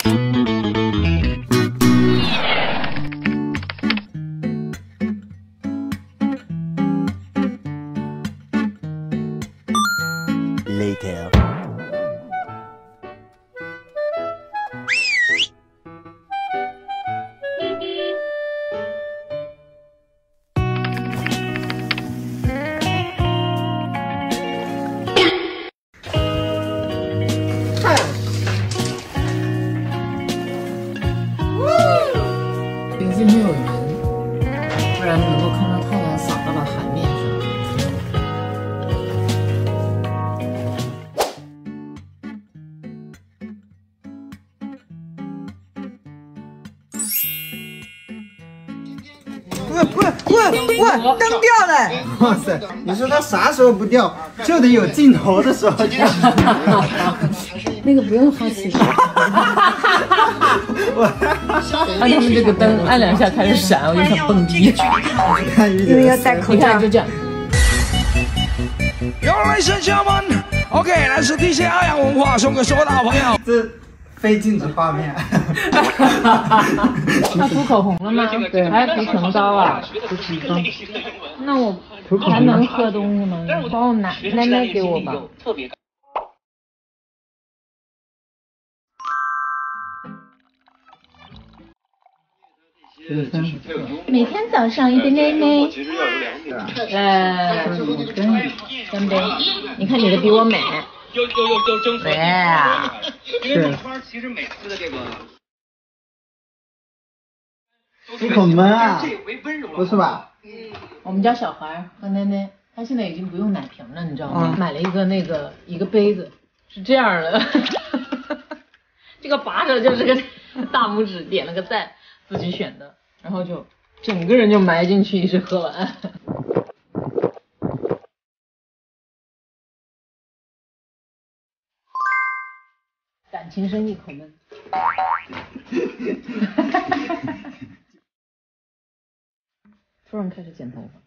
Later. 今天有云，不然能够看到太阳洒到了海面上。 喂，灯掉了！ 哇塞，你说它啥时候不掉，就得有镜头的时候掉。 那个不用哈气。按他们这个灯按2下开始闪，我就想蹦迪。 因为要戴口罩。 就这样。 Ladies and gentlemen, OK， 来自地线阿阳文化送给所有的好朋友。 这非静止画面。 他涂口红了吗？对，还涂唇膏啊。那我还能喝东西吗？帮我奶奶给我吧。每天早上一杯奶奶。干杯！你看你的比我美。对呀。 是。其实每次的这个。出口闷啊！不是吧？ 我们家小孩和奶奶，他现在已经不用奶瓶了，你知道吗？买了一个杯子，是这样的。这个把手就是个大拇指，点了个赞，自己选的，然后就整个人就埋进去，一直喝完。感情深一口闷。突然开始剪头发。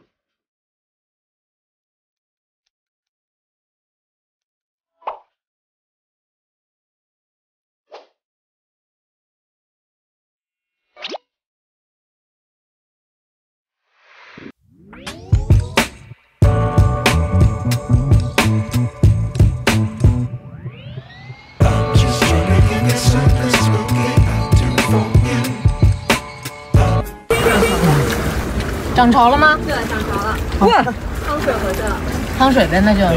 涨潮了吗？ 对，涨潮了。哇，汤水回去了。 汤水呗，那就。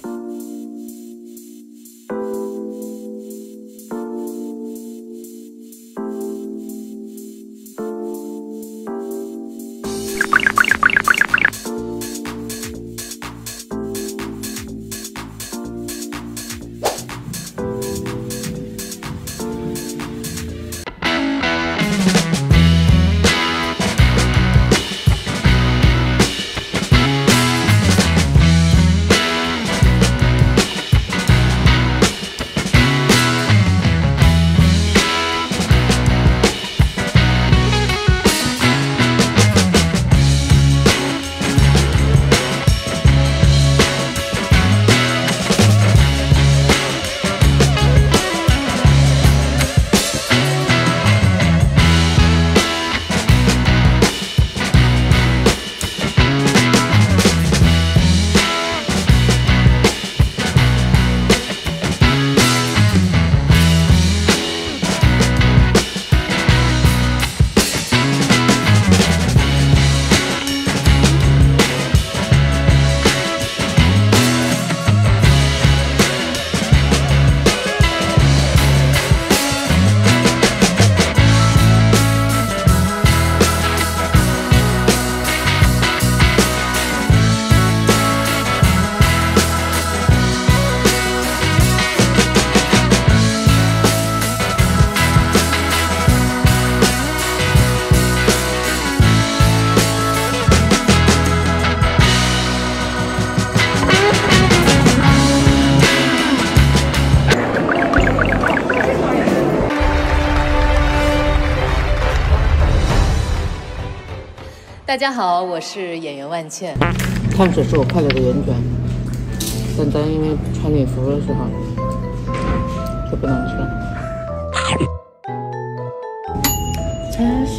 大家好，我是演员万茜。 碳水是我快乐的源泉，但咱因为穿礼服的时候就不能吃。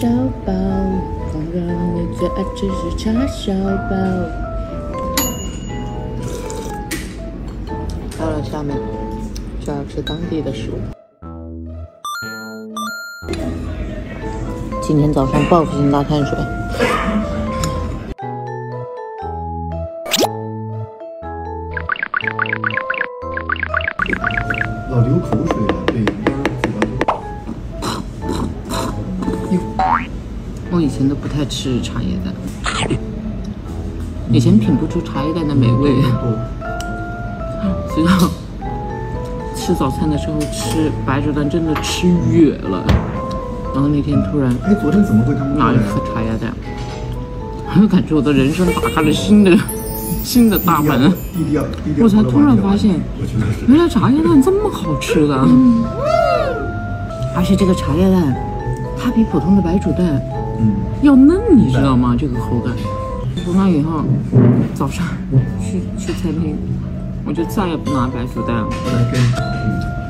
小包，朋友你最爱吃是叉烧包。到了下面就要吃当地的食物。今天早上报复性大碳水。 老流口水了，对， 我以前都不太吃茶叶蛋，以前品不出茶叶蛋的美味，直到吃早餐的时候吃白煮蛋真的吃哕了。然后那天突然， 哎，昨天怎么会他们拿一颗茶叶蛋，我感觉我的人生打开了新的大门。我才突然发现，原来茶叶蛋这么好吃的。而且这个茶叶蛋，它比普通的白煮蛋，要嫩，你知道吗？这个口感。从那以后，早上去餐厅，我就再也不拿白煮蛋了。